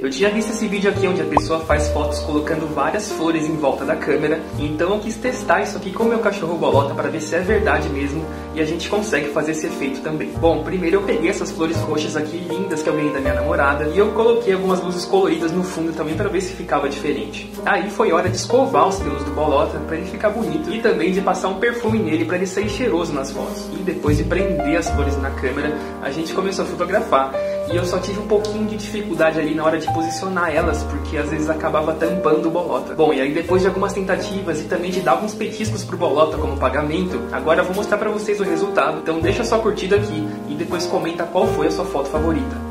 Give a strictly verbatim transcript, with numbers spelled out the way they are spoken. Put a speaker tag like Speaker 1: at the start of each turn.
Speaker 1: Eu tinha visto esse vídeo aqui onde a pessoa faz fotos colocando várias flores em volta da câmera, então eu quis testar isso aqui com o meu cachorro Bolota para ver se é verdade mesmo e a gente consegue fazer esse efeito também. Bom, primeiro eu peguei essas flores roxas aqui lindas que eu ganhei da minha namorada e eu coloquei algumas luzes coloridas no fundo também para ver se ficava diferente. Aí foi hora de escovar os pelos do Bolota para ele ficar bonito e também de passar um perfume nele para ele sair cheiroso nas fotos. E depois de prender as flores na câmera, a gente começou a fotografar. E eu só tive um pouquinho de dificuldade ali na hora de posicionar elas, porque às vezes acabava tampando o Bolota. Bom, e aí depois de algumas tentativas e também de dar alguns petiscos pro Bolota como pagamento, agora eu vou mostrar pra vocês o resultado. Então deixa sua curtida aqui e depois comenta qual foi a sua foto favorita.